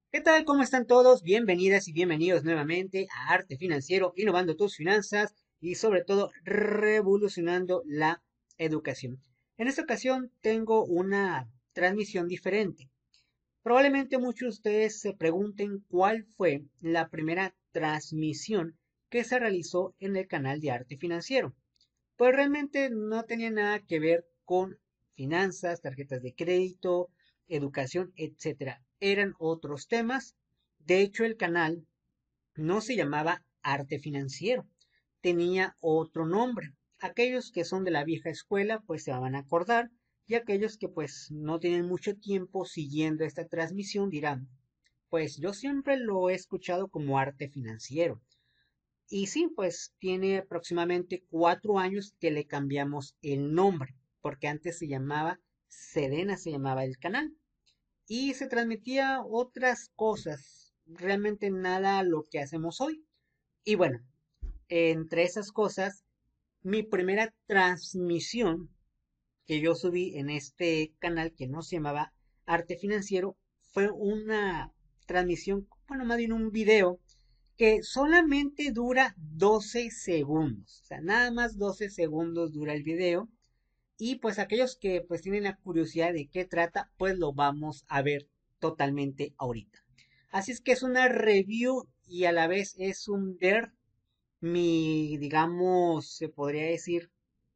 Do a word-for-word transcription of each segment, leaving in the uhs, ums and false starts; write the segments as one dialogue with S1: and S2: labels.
S1: ¿Qué tal? ¿Cómo están todos? Bienvenidas y bienvenidos nuevamente a Arte Financiero, innovando tus finanzas y sobre todo revolucionando la educación. En esta ocasión tengo una transmisión diferente. Probablemente muchos de ustedes se pregunten cuál fue la primera transmisión que se realizó en el canal de Arte Financiero. Pues realmente no tenía nada que ver con finanzas, tarjetas de crédito, educación, etcétera. Eran otros temas. De hecho, el canal no se llamaba Arte Financiero, tenía otro nombre. Aquellos que son de la vieja escuela, pues se van a acordar, y aquellos que pues no tienen mucho tiempo siguiendo esta transmisión dirán, pues yo siempre lo he escuchado como Arte Financiero. Y sí, pues tiene aproximadamente cuatro años que le cambiamos el nombre, porque antes se llamaba Sedena, se llamaba el canal, y se transmitía otras cosas, realmente nada a lo que hacemos hoy. Y bueno, entre esas cosas, mi primera transmisión que yo subí en este canal que no se llamaba Arte Financiero fue una transmisión, bueno, más bien un video que solamente dura doce segundos. O sea, nada más doce segundos dura el video. Y pues aquellos que pues tienen la curiosidad de qué trata, pues lo vamos a ver totalmente ahorita. Así es que es una review y a la vez es un ver mi, digamos, se podría decir,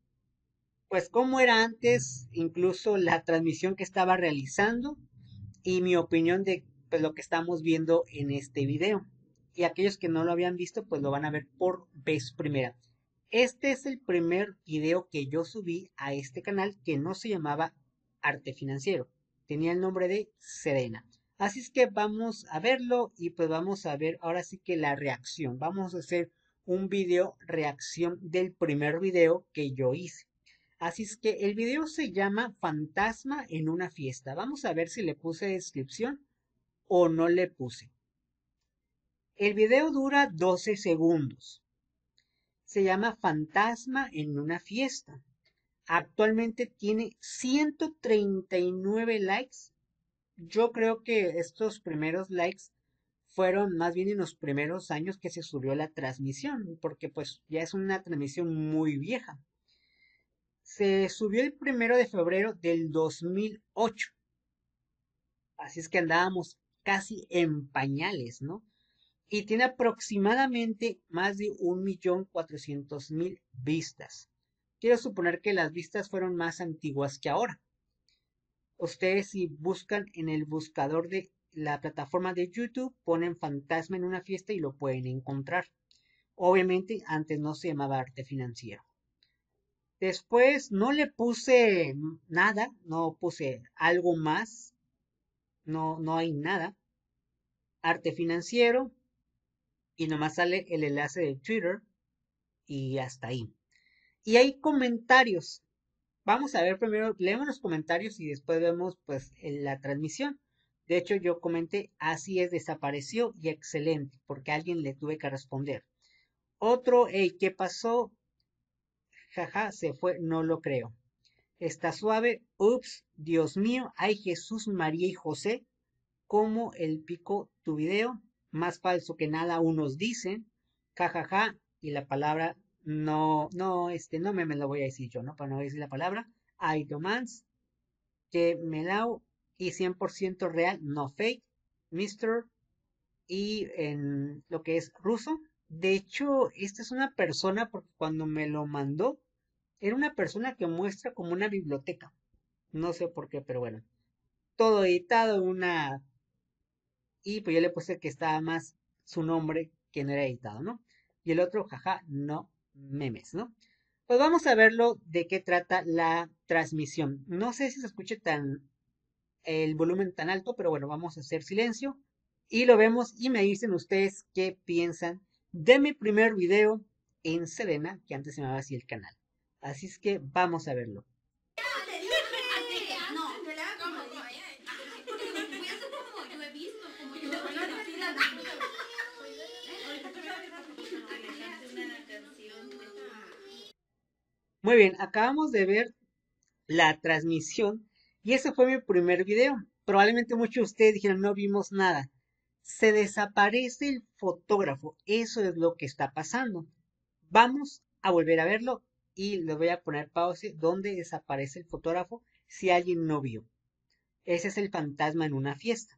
S1: pues cómo era antes, incluso la transmisión que estaba realizando y mi opinión de pues, lo que estamos viendo en este video. Y aquellos que no lo habían visto, pues lo van a ver por vez primera. Este es el primer video que yo subí a este canal que no se llamaba Arte Financiero. Tenía el nombre de Serena. Así es que vamos a verlo y pues vamos a ver ahora sí que la reacción. Vamos a hacer un video reacción del primer video que yo hice. Así es que el video se llama Fantasma en una fiesta. Vamos a ver si le puse descripción o no le puse. El video dura doce segundos. Se llama Fantasma en una fiesta. Actualmente tiene ciento treinta y nueve likes. Yo creo que estos primeros likes fueron más bien en los primeros años que se subió la transmisión, porque pues ya es una transmisión muy vieja. Se subió el primero de febrero del dos mil ocho. Así es que andábamos casi en pañales, ¿no? Y tiene aproximadamente más de un millón cuatrocientos mil vistas. Quiero suponer que las vistas fueron más antiguas que ahora. Ustedes si buscan en el buscador de la plataforma de YouTube, ponen Fantasma en una fiesta y lo pueden encontrar. Obviamente antes no se llamaba Arte Financiero. Después no le puse nada, no puse algo más, no, no hay nada. Arte Financiero y nomás sale el enlace de Twitter y hasta ahí. Y hay comentarios. Vamos a ver primero, leemos los comentarios y después vemos pues en la transmisión. De hecho, yo comenté, así es, desapareció y excelente, porque a alguien le tuve que responder. Otro, hey, ¿qué pasó? Jaja, se fue, no lo creo. Está suave, ups, Dios mío, ay Jesús, María y José, como el pico tu video, más falso que nada unos dicen, jajaja, y la palabra no, no, este, no me, me lo voy a decir yo, ¿no? Para no decir la palabra, I demands, que melao, y cien por ciento real, no fake, mister, y en lo que es ruso. De hecho, esta es una persona, porque cuando me lo mandó, era una persona que muestra como una biblioteca. No sé por qué, pero bueno. Todo editado en una. Y pues yo le puse que estaba más su nombre que no era editado, ¿no? Y el otro, jaja, no memes, ¿no? Pues vamos a verlo de qué trata la transmisión. No sé si se escuche tan el volumen tan alto, pero bueno, vamos a hacer silencio y lo vemos y me dicen ustedes qué piensan de mi primer video en Serena, que antes se llamaba así el canal. Así es que vamos a verlo. Muy bien, acabamos de ver la transmisión y ese fue mi primer video. Probablemente muchos de ustedes dijeron no vimos nada. Se desaparece el fotógrafo. Eso es lo que está pasando. Vamos a volver a verlo y le voy a poner pausa donde desaparece el fotógrafo si alguien no vio. Ese es el fantasma en una fiesta.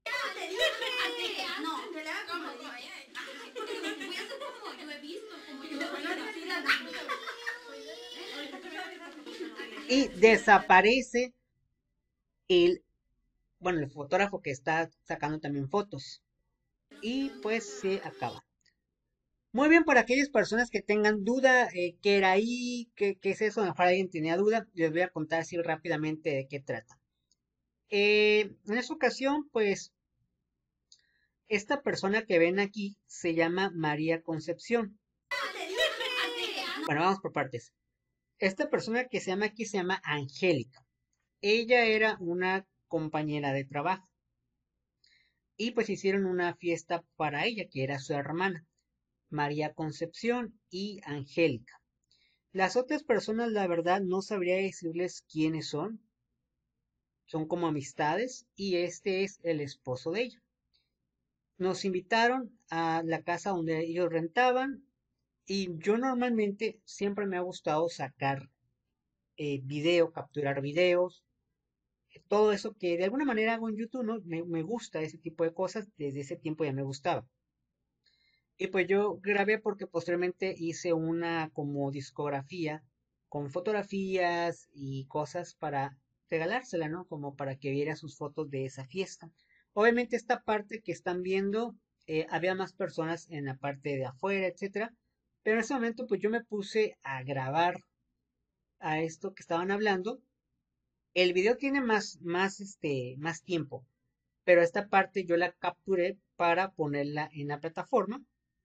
S1: Y desaparece el, bueno, el fotógrafo que está sacando también fotos. Y pues se acaba. Muy bien, por aquellas personas que tengan duda, eh, qué era ahí, qué, qué es eso, a lo mejor alguien tenía duda, les voy a contar así rápidamente de qué trata. Eh, en esta ocasión, pues, esta persona que ven aquí se llama María Concepción. Bueno, vamos por partes. Esta persona que se llama aquí se llama Angélica. Ella era una compañera de trabajo y pues hicieron una fiesta para ella, que era su hermana, María Concepción y Angélica. Las otras personas, la verdad, no sabría decirles quiénes son. Son como amistades y este es el esposo de ella. Nos invitaron a la casa donde ellos rentaban y yo normalmente siempre me ha gustado sacar eh, video, capturar videos, todo eso que de alguna manera hago en YouTube, ¿no? Me, me gusta ese tipo de cosas, desde ese tiempo ya me gustaba. Y pues yo grabé porque posteriormente hice una como discografía con fotografías y cosas para regalársela, ¿no? Como para que viera sus fotos de esa fiesta. Obviamente esta parte que están viendo, eh, había más personas en la parte de afuera, etcétera. Pero en ese momento pues yo me puse a grabar a esto que estaban hablando. El video tiene más, más, este, más tiempo, pero esta parte yo la capturé para ponerla en la plataforma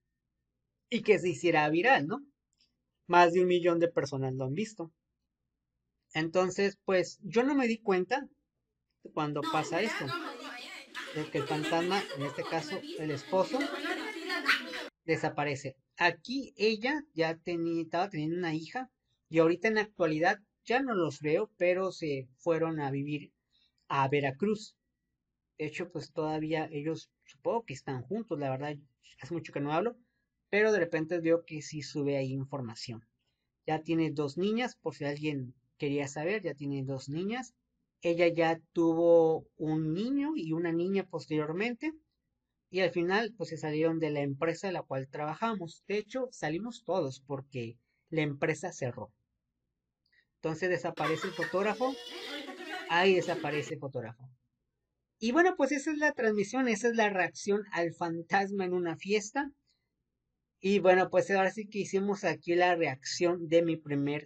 S1: y que se hiciera viral, ¿no? Más de un millón de personas lo han visto. Entonces, pues yo no me di cuenta cuando pasa esto, de que el fantasma, en este caso el esposo, desaparece. Aquí ella ya tenía, estaba teniendo una hija y ahorita en la actualidad ya no los veo, pero se fueron a vivir a Veracruz. De hecho, pues todavía ellos supongo que están juntos, la verdad, hace mucho que no hablo, pero de repente veo que sí sube ahí información. Ya tiene dos niñas, por si alguien quería saber, ya tiene dos niñas. Ella ya tuvo un niño y una niña posteriormente. Y al final, pues se salieron de la empresa en la cual trabajamos. De hecho, salimos todos porque la empresa cerró. Entonces desaparece el fotógrafo. Ahí desaparece el fotógrafo. Y bueno, pues esa es la transmisión, esa es la reacción al fantasma en una fiesta. Y bueno, pues ahora sí que hicimos aquí la reacción de mi primer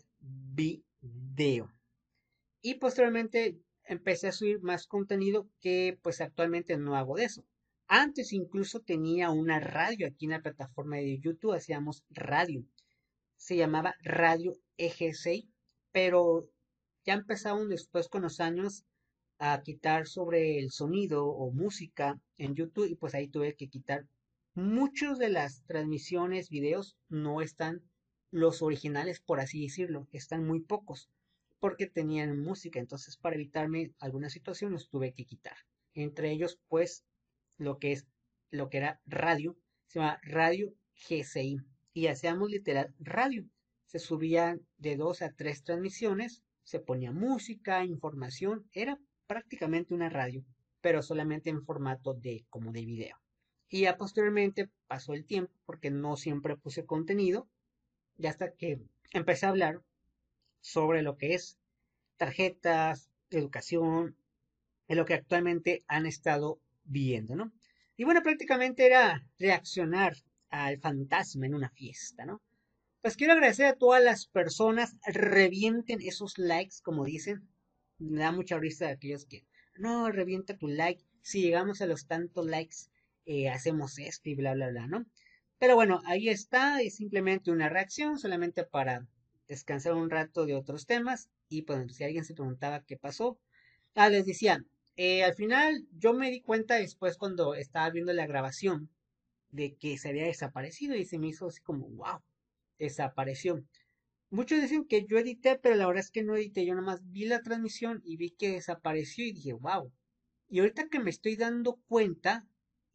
S1: video. Y posteriormente empecé a subir más contenido que pues actualmente no hago de eso. Antes incluso tenía una radio aquí en la plataforma de YouTube, hacíamos radio. Se llamaba Radio E G seis, pero ya empezaron después con los años a quitar sobre el sonido o música en YouTube y pues ahí tuve que quitar. Muchos de las transmisiones, videos, no están los originales, por así decirlo, están muy pocos porque tenían música, entonces para evitarme algunas situaciones tuve que quitar. Entre ellos, pues, lo que es, lo que era radio, se llama Radio G C I y hacíamos literal radio. Se subían de dos a tres transmisiones, se ponía música, información, era prácticamente una radio, pero solamente en formato de como de video. Y ya posteriormente pasó el tiempo porque no siempre puse contenido, y hasta que empecé a hablar sobre lo que es tarjetas, educación, en lo que actualmente han estado viendo, ¿no? Y bueno, prácticamente era reaccionar al fantasma en una fiesta, ¿no? Pues quiero agradecer a todas las personas, revienten esos likes, como dicen. Me da mucha risa de aquellos que, no, revienta tu like. Si llegamos a los tantos likes, eh, hacemos esto y bla, bla, bla, ¿no? Pero bueno, ahí está, es simplemente una reacción, solamente para descansar un rato de otros temas. Y pues si alguien se preguntaba qué pasó, ah, les decía, eh, al final yo me di cuenta después cuando estaba viendo la grabación de que se había desaparecido y se me hizo así como, wow, desapareció. Muchos dicen que yo edité, pero la verdad es que no edité, yo nada más vi la transmisión y vi que desapareció y dije, wow. Y ahorita que me estoy dando cuenta,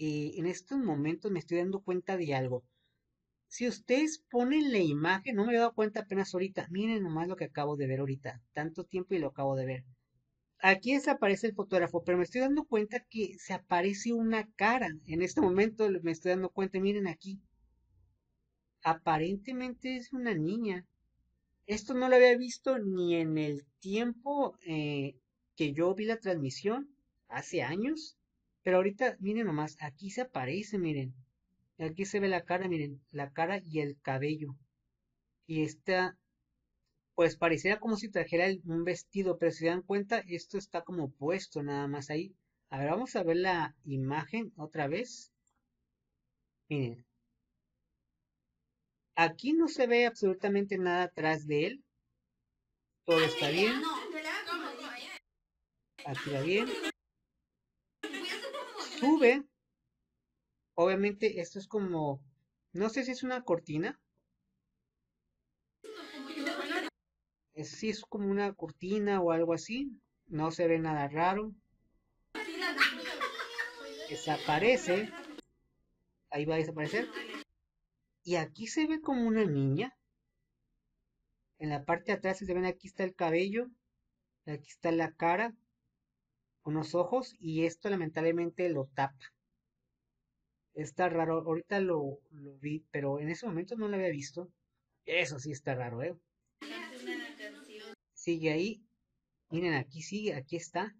S1: eh, en estos momentos me estoy dando cuenta de algo. Si ustedes ponen la imagen, no me he dado cuenta apenas ahorita. Miren nomás lo que acabo de ver ahorita. Tanto tiempo y lo acabo de ver. Aquí desaparece el fotógrafo, pero me estoy dando cuenta que se aparece una cara. En este momento me estoy dando cuenta, miren aquí. Aparentemente es una niña. Esto no lo había visto ni en el tiempo eh, que yo vi la transmisión, hace años. Pero ahorita, miren nomás, aquí se aparece, miren. Aquí se ve la cara, miren, la cara y el cabello. Y esta, pues pareciera como si trajera el- un vestido, pero si se dan cuenta, esto está como puesto nada más ahí. A ver, vamos a ver la imagen otra vez. Miren, aquí no se ve absolutamente nada atrás de él. Todo está bien, aquí va bien. Sube, obviamente esto es como, no sé si es una cortina. Es, sí, es como una cortina o algo así. No se ve nada raro. Desaparece, ahí va a desaparecer. Y aquí se ve como una niña. En la parte de atrás, si se ven, aquí está el cabello, aquí está la cara, unos ojos, y esto lamentablemente lo tapa. Está raro, ahorita lo, lo vi, pero en ese momento no lo había visto. Eso sí está raro, ¿eh? Sigue ahí, miren, aquí sigue, aquí está.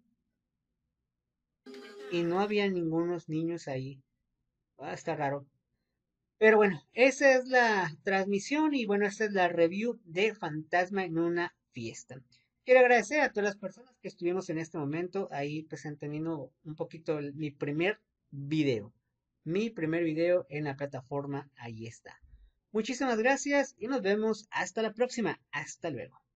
S1: Y no había ningunos niños ahí. Ah, está raro. Pero bueno, esa es la transmisión y bueno, esta es la review de Fantasma en una fiesta. Quiero agradecer a todas las personas que estuvimos en este momento ahí presentando un poquito el- mi primer video. Mi primer video en la plataforma, ahí está. Muchísimas gracias y nos vemos hasta la próxima. Hasta luego.